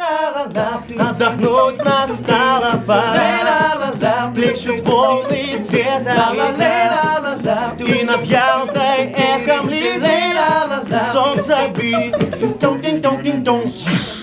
Отдохнуть настала пора. Плещут волны света, и над Ялтой эхом летит солнце бит. Тон-тин-тон-тин-тон.